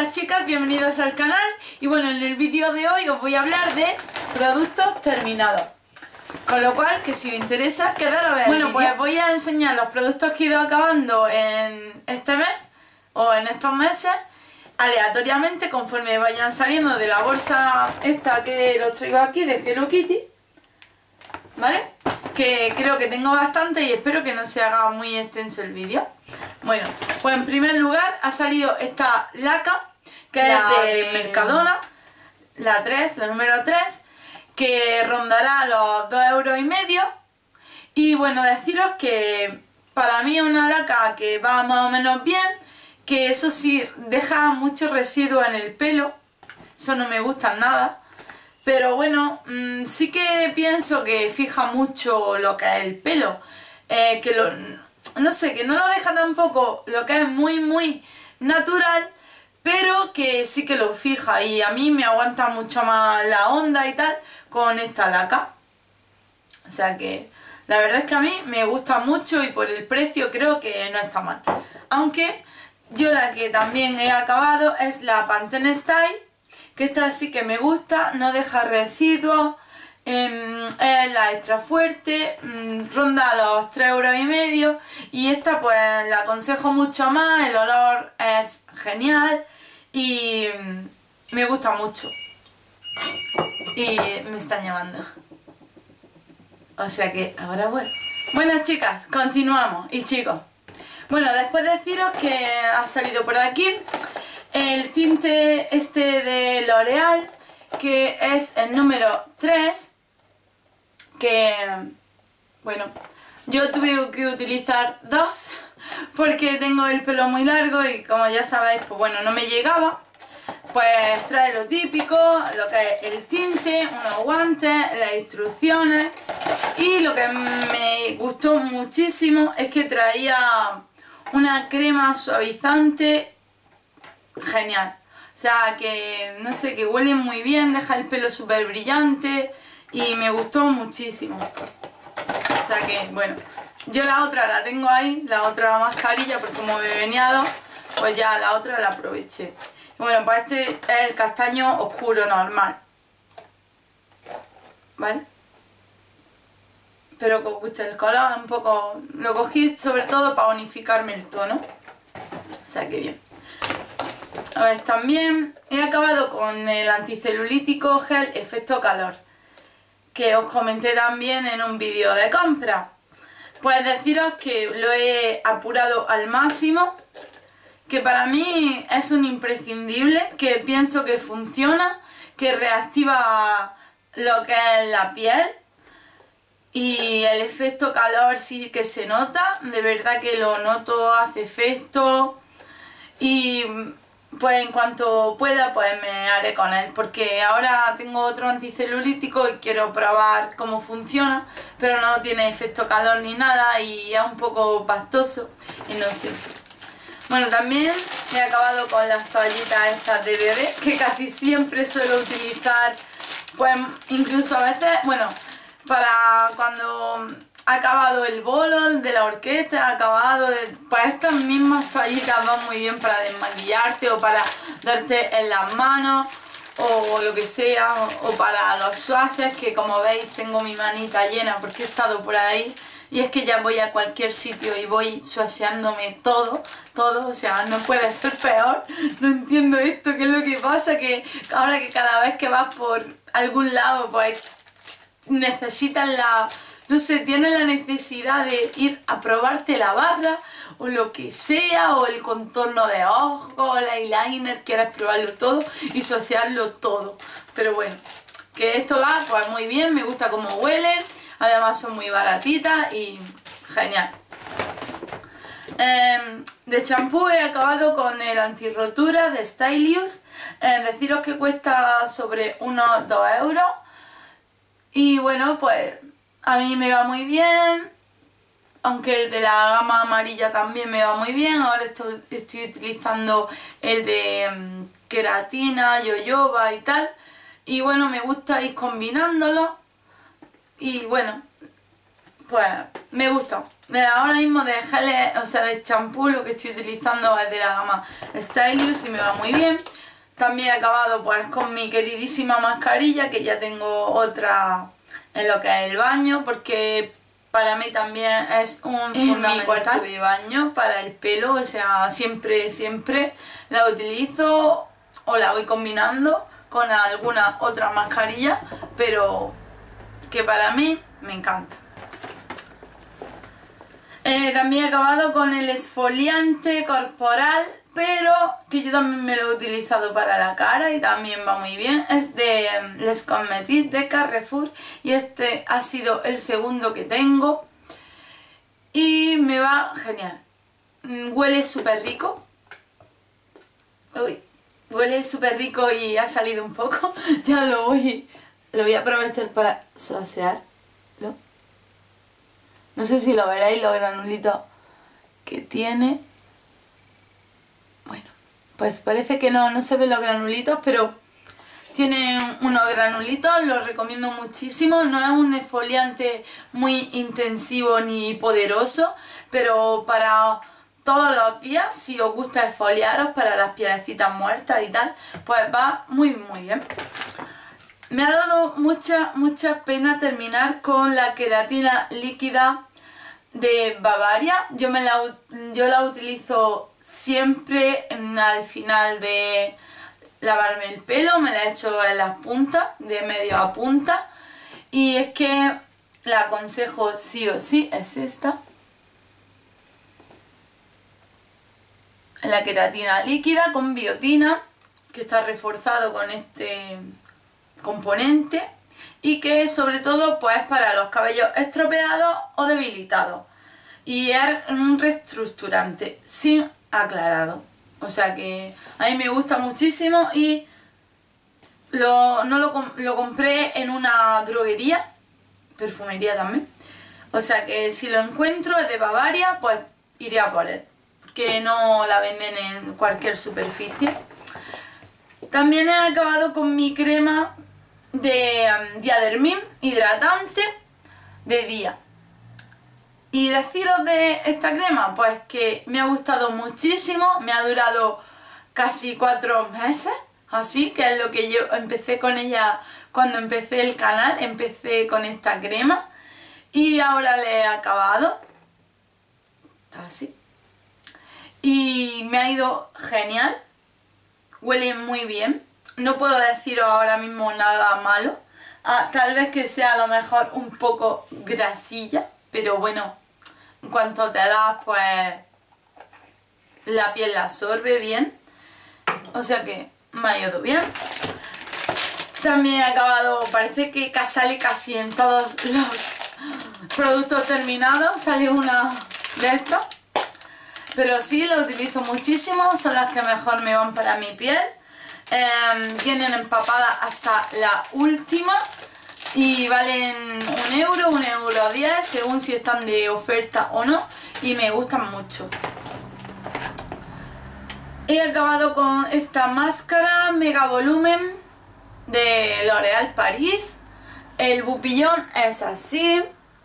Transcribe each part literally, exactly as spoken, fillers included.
Hola chicas, bienvenidos al canal. Y bueno, en el vídeo de hoy os voy a hablar de productos terminados, con lo cual, que si os interesa, quedaros a ver. Bueno, pues voy a enseñar los productos que he ido acabando en este mes o en estos meses, aleatoriamente, conforme vayan saliendo de la bolsa esta que los traigo aquí de Hello Kitty, ¿vale? Que creo que tengo bastante y espero que no se haga muy extenso el vídeo. Bueno, pues en primer lugar ha salido esta laca, que la es de, de Mercadona, la tres, la número tres, que rondará los dos euros y medio. Y bueno, deciros que para mí es una laca que va más o menos bien, que eso sí, deja mucho residuo en el pelo, eso no me gusta nada. Pero bueno, mmm, sí que pienso que fija mucho lo que es el pelo, eh, que lo, no sé, que no lo deja tampoco lo que es muy muy natural, pero que sí que lo fija y a mí me aguanta mucho más la onda y tal con esta laca. O sea que la verdad es que a mí me gusta mucho y por el precio creo que no está mal. Aunque yo la que también he acabado es la Pantene Style, que esta sí que me gusta, no deja residuos, eh, es la extra fuerte, eh, ronda los tres euros y medio y esta pues la aconsejo mucho más, el olor es genial y me gusta mucho. Y me están llamando. O sea que ahora bueno. Bueno chicas, continuamos y chicos. Bueno, después de deciros que ha salido por aquí el tinte este de L'Oreal, que es el número tres, que, bueno, yo tuve que utilizar dos porque tengo el pelo muy largo y como ya sabéis, pues bueno, no me llegaba. Pues trae lo típico, lo que es el tinte, unos guantes, las instrucciones, y lo que me gustó muchísimo es que traía una crema suavizante genial. O sea que, no sé, que huele muy bien, deja el pelo súper brillante y me gustó muchísimo. O sea que, bueno, yo la otra la tengo ahí, la otra mascarilla, porque como me venía dos, pues ya la otra la aproveché. Bueno, pues este es el castaño oscuro normal, ¿vale? Pero que os guste el color, un poco, lo cogí sobre todo para unificarme el tono. O sea que bien. A ver, también he acabado con el anticelulítico gel efecto calor, que os comenté también en un vídeo de compra. Pues deciros que lo he apurado al máximo, que para mí es un imprescindible, que pienso que funciona, que reactiva lo que es la piel y el efecto calor sí que se nota, de verdad que lo noto, hace efecto. Y pues en cuanto pueda pues me haré con él, porque ahora tengo otro anticelulítico y quiero probar cómo funciona, pero no tiene efecto calor ni nada y es un poco pastoso y no sé. Bueno, también he acabado con las toallitas estas de bebé, que casi siempre suelo utilizar, pues incluso a veces, bueno, para cuando ha acabado el bolo de la orquesta, ha acabado de, pues estas mismas toallitas van muy bien para desmaquillarte o para darte en las manos o lo que sea, o para los suaces, que como veis tengo mi manita llena porque he estado por ahí. Y es que ya voy a cualquier sitio y voy suaseándome todo, todo, o sea, no puede ser peor. No entiendo esto, qué es lo que pasa, que ahora que cada vez que vas por algún lado, pues necesitas la, no sé, tienes la necesidad de ir a probarte la barra o lo que sea, o el contorno de ojos, el eyeliner, quieres probarlo todo y suasearlo todo. Pero bueno, que esto va pues muy bien, me gusta cómo huele. Además son muy baratitas y genial. Eh, de champú he acabado con el antirrotura de Stylius. Eh, deciros que cuesta sobre unos dos euros. Y bueno, pues a mí me va muy bien. Aunque el de la gama amarilla también me va muy bien. Ahora estoy, estoy utilizando el de um, queratina, yoyoba y tal. Y bueno, me gusta ir combinándolo. Y bueno, pues me gusta, de ahora mismo de geles, o sea de champú, lo que estoy utilizando es de la gama Stylius y me va muy bien. También he acabado pues con mi queridísima mascarilla, que ya tengo otra en lo que es el baño, porque para mí también es un fundamental mi cuarto de baño para el pelo, o sea, siempre, siempre la utilizo o la voy combinando con alguna otra mascarilla, pero que para mí me encanta. Eh, también he acabado con el exfoliante corporal, pero que yo también me lo he utilizado para la cara y también va muy bien. Es de Les Cosmetiques de Carrefour y este ha sido el segundo que tengo y me va genial. Huele súper rico. Uy, huele súper rico y ha salido un poco. Ya lo voy, lo voy a aprovechar para suasearlo. No sé si lo veréis, los granulitos que tiene. Bueno, pues parece que no, no se ven los granulitos, pero tiene unos granulitos, los recomiendo muchísimo. No es un exfoliante muy intensivo ni poderoso, pero para todos los días, si os gusta exfoliaros para las pielecitas muertas y tal, pues va muy muy bien. Me ha dado mucha, mucha pena terminar con la queratina líquida de Bavaria. Yo, me la, yo la utilizo siempre al final de lavarme el pelo, me la echo en las puntas, de medio a punta. Y es que la aconsejo sí o sí, es esta. La queratina líquida con biotina, que está reforzado con este componente y que sobre todo pues para los cabellos estropeados o debilitados, y es un reestructurante sin aclarado, o sea que a mí me gusta muchísimo y lo, no lo, lo compré en una droguería, perfumería también, o sea que si lo encuentro es de Bavaria, pues iré a por él, porque no la venden en cualquier superficie. También he acabado con mi crema de um, Diadermin hidratante de día. Y deciros de esta crema, pues que me ha gustado muchísimo, me ha durado casi cuatro meses, así que es lo que yo empecé con ella cuando empecé el canal, empecé con esta crema y ahora le he acabado, así, y me ha ido genial, huele muy bien. No puedo deciros ahora mismo nada malo, ah, tal vez que sea a lo mejor un poco grasilla, pero bueno, en cuanto te das pues la piel la absorbe bien, o sea que me ha ido bien. También he acabado, parece que sale casi en todos los productos terminados, sale una de estas, pero sí, la utilizo muchísimo, son las que mejor me van para mi piel. Eh, tienen empapada hasta la última y valen un euro, un euro diez, según si están de oferta o no, y me gustan mucho. He acabado con esta máscara Mega Volumen de L'Oréal Paris. El bupillón es así.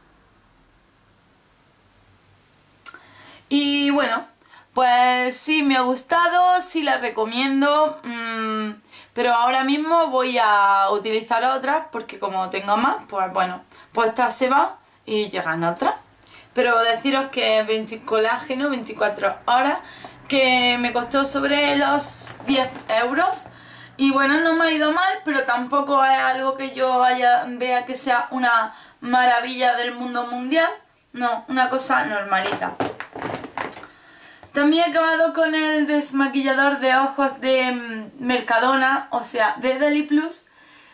Y bueno, pues sí me ha gustado, sí la recomiendo, mmm, pero ahora mismo voy a utilizar otras porque como tengo más, pues bueno, pues esta se va y llegan otras. Pero deciros que es colágeno veinticuatro horas, que me costó sobre los diez euros. Y bueno, no me ha ido mal, pero tampoco es algo que yo haya, vea que sea una maravilla del mundo mundial. No, una cosa normalita. También he acabado con el desmaquillador de ojos de Mercadona, o sea, de Deli Plus.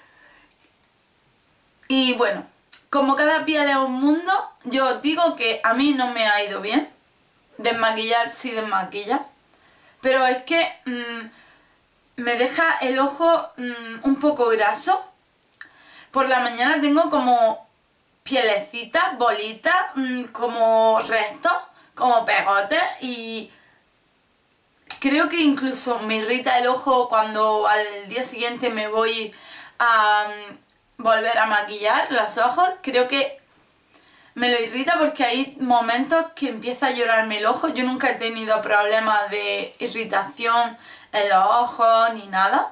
Y bueno, como cada piel es un mundo, yo os digo que a mí no me ha ido bien. Desmaquillar sí desmaquilla, pero es que mmm, me deja el ojo mmm, un poco graso. Por la mañana tengo como pielecitas, bolitas, mmm, como restos, como pegotes, y creo que incluso me irrita el ojo cuando al día siguiente me voy a um, volver a maquillar los ojos. Creo que me lo irrita porque hay momentos que empieza a llorarme el ojo. Yo nunca he tenido problemas de irritación en los ojos ni nada.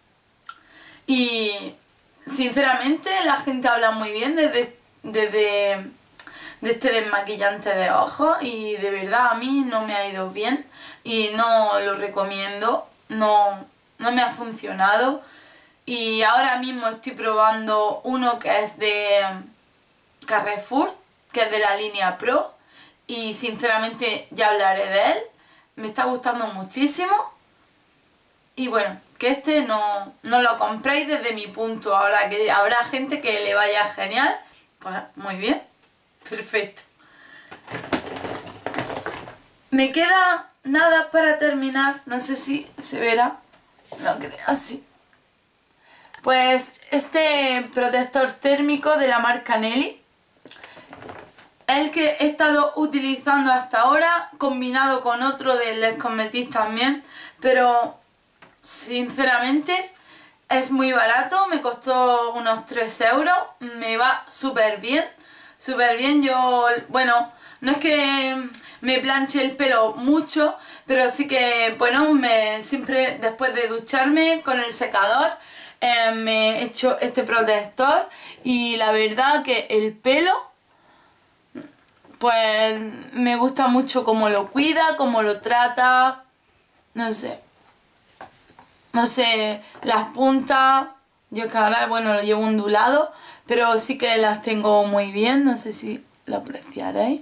Y sinceramente la gente habla muy bien desde, desde de este desmaquillante de ojos y de verdad a mí no me ha ido bien y no lo recomiendo, no, no me ha funcionado. Y ahora mismo estoy probando uno que es de Carrefour, que es de la línea Pro, y sinceramente ya hablaré de él. Me está gustando muchísimo y bueno, que este no, no lo compréis desde mi punto. Ahora que habrá gente que le vaya genial, pues muy bien, perfecto. Me queda nada para terminar, no sé si se verá, no creo, así. Pues este protector térmico de la marca Nelly, el que he estado utilizando hasta ahora, combinado con otro de Les Cosmetics también, pero sinceramente es muy barato, me costó unos tres euros, me va súper bien, súper bien. Yo, bueno, no es que me planche el pelo mucho, pero sí que, bueno, me, siempre después de ducharme con el secador, eh, me echo este protector y la verdad que el pelo, pues me gusta mucho cómo lo cuida, cómo lo trata, no sé, no sé, las puntas, yo que ahora, bueno, lo llevo ondulado, pero sí que las tengo muy bien, no sé si lo apreciaréis.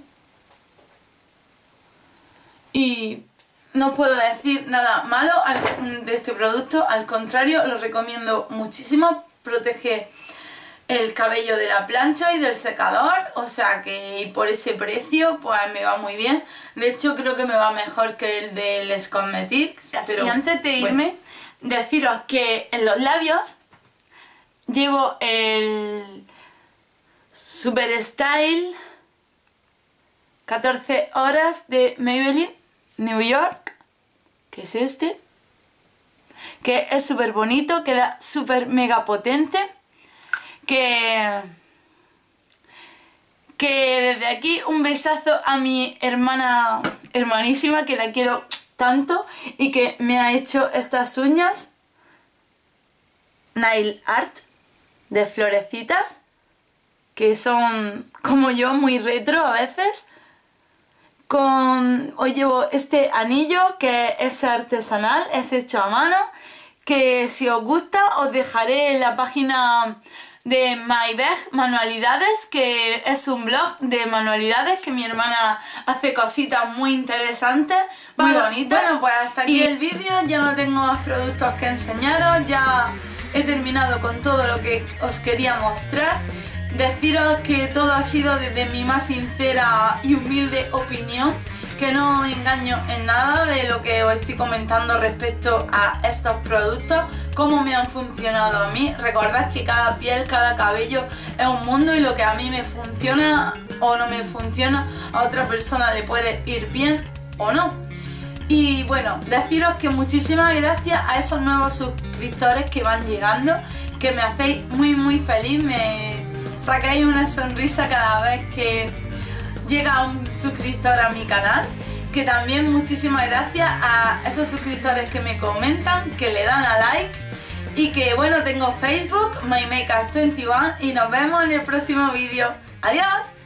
Y no puedo decir nada malo de este producto, al contrario, lo recomiendo muchísimo, protege el cabello de la plancha y del secador, o sea que por ese precio pues me va muy bien. De hecho creo que me va mejor que el de Les Cosmetics. Pero, y antes de irme, bueno, deciros que en los labios llevo el Super Style catorce horas de Maybelline New York, que es este, que es súper bonito, queda súper mega potente, que, que desde aquí un besazo a mi hermana, hermanísima, que la quiero tanto y que me ha hecho estas uñas nail art de florecitas, que son como yo muy retro a veces. Con, hoy llevo este anillo que es artesanal, es hecho a mano, que si os gusta os dejaré en la página de MyBeg Manualidades, que es un blog de manualidades que mi hermana hace cositas muy interesantes, muy bueno, bonitas. Bueno, pues hasta aquí y el vídeo, ya no tengo más productos que enseñaros, ya he terminado con todo lo que os quería mostrar. Deciros que todo ha sido desde mi más sincera y humilde opinión, que no engaño en nada de lo que os estoy comentando respecto a estos productos, cómo me han funcionado a mí. Recordad que cada piel, cada cabello es un mundo y lo que a mí me funciona o no me funciona, a otra persona le puede ir bien o no. Y bueno, deciros que muchísimas gracias a esos nuevos suscriptores que van llegando, que me hacéis muy muy feliz, me sacáis una sonrisa cada vez que llega un suscriptor a mi canal. Que también muchísimas gracias a esos suscriptores que me comentan, que le dan a like. Y que bueno, tengo Facebook, My Makeup veintiuno, y nos vemos en el próximo vídeo. ¡Adiós!